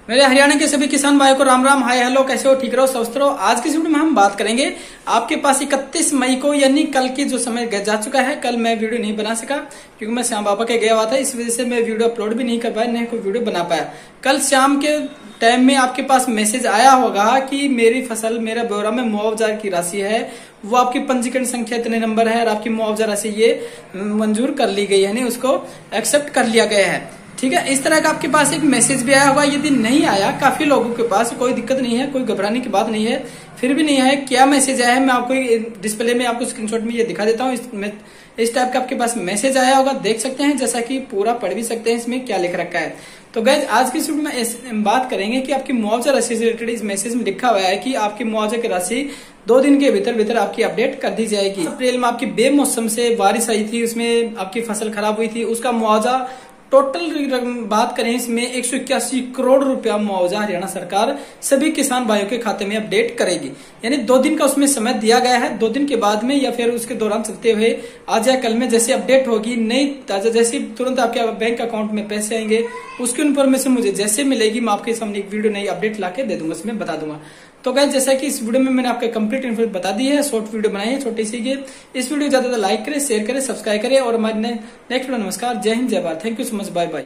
मेरे हरियाणा के सभी किसान भाइयों को राम राम, हाय हेलो, कैसे हो, ठीक रहो, स्वस्थ रहो। आज की वीडियो में हम बात करेंगे आपके पास 31 मई को यानी कल की जो समय जा चुका है। कल मैं वीडियो नहीं बना सका क्योंकि मैं श्याम बाबा के गया हुआ था, इस वजह से मैं वीडियो अपलोड भी नहीं कर पाया, न कोई वीडियो बना पाया। कल शाम के टाइम में आपके पास मैसेज आया होगा कि मेरी फसल, मेरा ब्यौरा में मुआवजा की राशि है, वो आपकी पंजीकरण संख्या इतने नंबर है और आपकी मुआवजा राशि ये मंजूर कर ली गई है, उसको एक्सेप्ट कर लिया गया है। ठीक है, इस तरह का आपके पास एक मैसेज भी आया होगा। यदि नहीं आया, काफी लोगों के पास, कोई दिक्कत नहीं है, कोई घबराने की बात नहीं है, फिर भी नहीं आया, क्या मैसेज आया है मैं आपको डिस्प्ले में आपको स्क्रीनशॉट में ये दिखा देता हूँ। इस टाइप का आपके पास मैसेज आया होगा, देख सकते हैं, जैसा कि पूरा पढ़ भी सकते हैं इसमें क्या लिख रखा है। तो गाइस आज की वीडियो में बात करेंगे कि आपकी मुआवजा राशि से रिलेटेड इस मैसेज में लिखा हुआ है कि आपकी मुआवजा की राशि 2 दिन के भीतर आपकी अपडेट कर दी जाएगी। अप्रैल में आपकी बेमौसम से बारिश आई थी, उसमें आपकी फसल खराब हुई थी, उसका मुआवजा टोटल बात करें इसमें 181 करोड़ रुपया मुआवजा हरियाणा सरकार सभी किसान भाइयों के खाते में अपडेट करेगी। यानी 2 दिन का उसमें समय दिया गया है। 2 दिन के बाद में या फिर उसके दौरान चलते हुए आज या कल में जैसे अपडेट होगी, नई ताजा जैसे तुरंत आपके बैंक अकाउंट में पैसे आएंगे, उसकी इन्फॉर्मेशन मुझे जैसे मिलेगी मैं आपके सामने एक वीडियो नई अपडेट लाके दे दूंगा, उसमें बता दूंगा। तो गाइस जैसा कि इस वीडियो में मैंने आपको कंप्लीट इन्फॉर्मेशन बता दी है, शॉर्ट वीडियो बनाई है छोटी सी। इस वीडियो को ज्यादा लाइक करें, शेयर करें, सब्सक्राइब करें और हमारे नेक्स्ट वीडियो। नमस्कार, जय हिंद, जय Bharat, thank you so much, bye bye.